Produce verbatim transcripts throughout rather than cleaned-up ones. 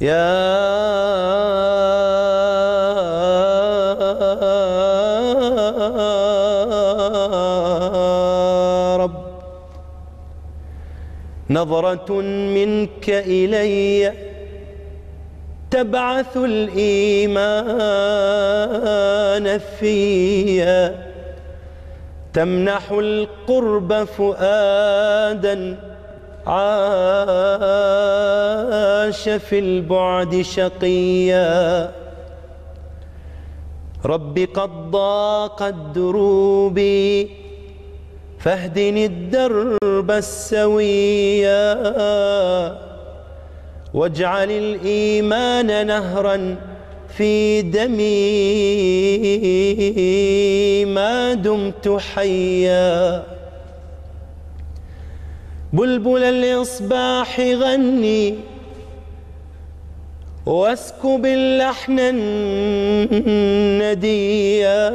يا رب. نظرة منك إلي تبعث الإيمان فيا، تمنح القرب فؤادا عاش في البعد شقيا. رب قد ضاقت دروبي فاهدني الدرب السويا، واجعل الإيمان نهرا في دمي ما دمت حيا. بلبل الإصباح غني واسكب اللحن النديا،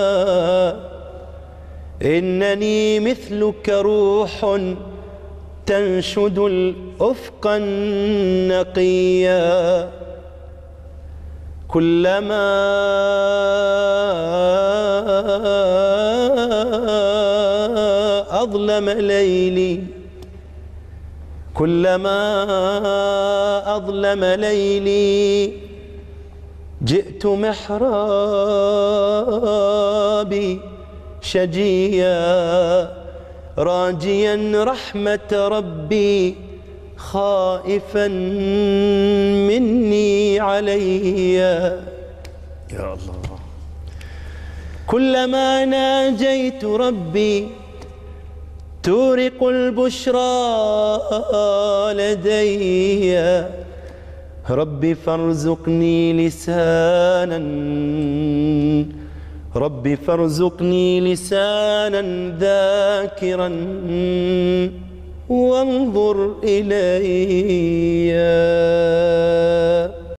إنني مثلك روح تنشد الأفق النقيا. كلما أظلم ليلي كلما أظلم ليلي جئت محرابي شجيا، راجيا رحمة ربي خائفا مني علي. يا الله. كلما ناجيت ربي تورق البشرى لدي، ربي فارزقني لسانا ربي فارزقني لسانا ذاكرا وانظر إلي.